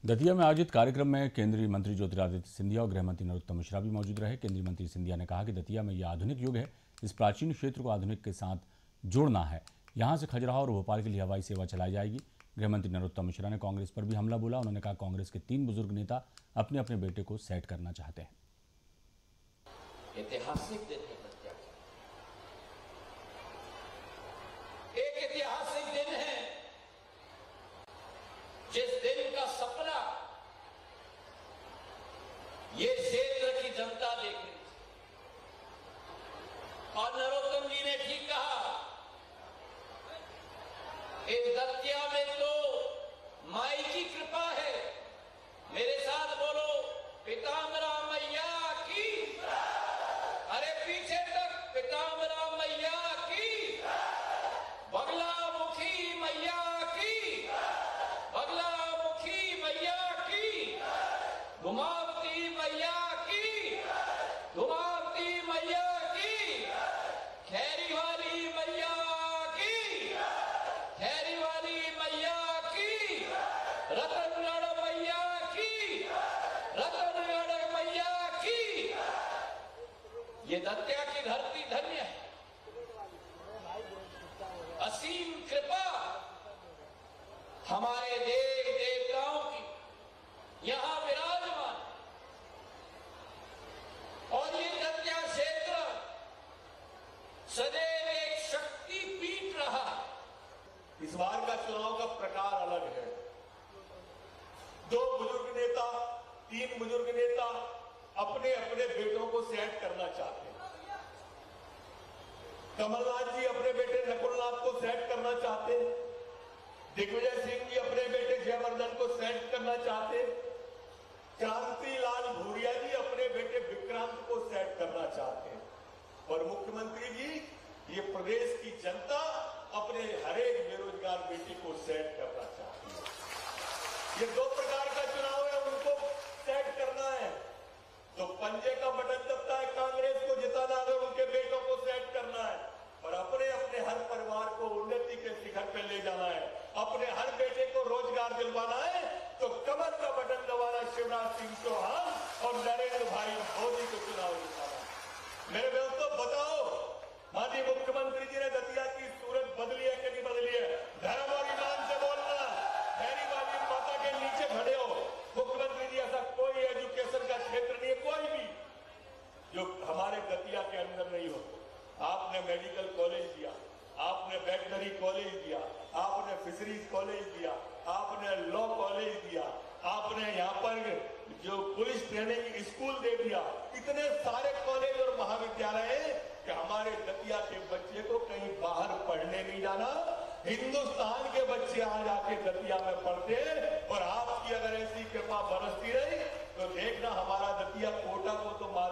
दतिया में आयोजित कार्यक्रम में केंद्रीय मंत्री ज्योतिरादित्य सिंधिया और गृह मंत्री नरोत्तम मिश्रा भी मौजूद रहे। केंद्रीय मंत्री सिंधिया ने कहा कि दतिया में यह आधुनिक युग है, इस प्राचीन क्षेत्र को आधुनिक के साथ जोड़ना है। यहां से खजुराहो और भोपाल के लिए हवाई सेवा चलाई जाएगी। गृह मंत्री नरोत्तम मिश्रा ने कांग्रेस पर भी हमला बोला। उन्होंने कहा कांग्रेस के 3 बुजुर्ग नेता अपने अपने बेटे को सेट करना चाहते हैं। ऐतिहासिक दिन है दतिया का, एक ऐतिहासिक दिन है जिस दिन का सपना ये क्षेत्र की जनता देख रही थी। और नरोत्तम जी ने ठीक कहा, इस दतिया में तो माई की कृपा है। मेरे साथ बोलो, पीताम्बरा मैया की, अरे पीछे तक पीताम्बरा मैया की, बगलामुखी मैया की, बगलामुखी मैया की, घुमावती मैया की, घुमावती मैया की, खैरी वाली मैया की, खैरी वाली मैया की, रतनगढ़ मैया की, रतनगढ़ मैया की। ये दतिया की धरती धन्य है। असीम कृपा हमारे देव देवताओं की यहां विराजमान, और ये दतिया क्षेत्र सदैव एक शक्ति पीठ रहा। इस बार का चुनाव का प्रकार अलग है। 2 बुजुर्ग नेता, 3 बुजुर्ग नेता अपने अपने बेटों को सेट करना चाहते हैं। कमलनाथ जी अपने बेटे नकुलनाथ को सेट करना चाहते हैं। दिग्विजय सिंह जी अपने बेटे जयवर्धन को सेट करना चाहते हैं। क्रांतिलाल भूरिया जी अपने बेटे विक्रांत को सेट करना चाहते हैं। और मुख्यमंत्री जी, ये प्रदेश की जनता अपने हर एक बेरोजगार बेटी को सेट करना चाहती है। ये 2 प्रकार का चुनाव है, उनको सेट करना है। तो पंजे का बटन दबता है कांग्रेस को जिताना, अगर उनके बेटों को सेट करना है, और अपने अपने हर परिवार को उन्नति के शिखर पे ले जाना है, अपने हर बेटे को रोजगार दिलवाना है, तो कमर का बटन दबाना शिवराज सिंह चौहान और नरेंद्र भाई मोदी को चुनाव जिताना। मेरे दोस्तों बताओ, माननीय मुख्यमंत्री जी ने दतिया की सूरत बदली है कि नहीं बदली है? धर्म और ईमान से बोलना। खैरी वाली माता के नीचे खड़े हो। मुख्यमंत्री जी, ऐसा कोई एजुकेशन का क्षेत्र नहीं है कोई भी जो हमारे दतिया के अंदर नहीं हो। आपने मेडिकल कॉलेज दिया, आपने वेटनरी कॉलेज दिया, आपने फिशरीज कॉलेज दिया, आपने लॉ कॉलेज दिया, आपने यहाँ पर जो पुलिस ट्रेनिंग स्कूल दे दिया। इतने सारे कॉलेज और महाविद्यालय हैं कि हमारे दतिया के बच्चे को कहीं बाहर पढ़ने नहीं जाना। हिंदुस्तान के बच्चे आ जाके दतिया में पढ़ते हैं। और आपकी अगर ऐसी कृपा बरसती रही तो देखना, हमारा दतिया कोटा को तो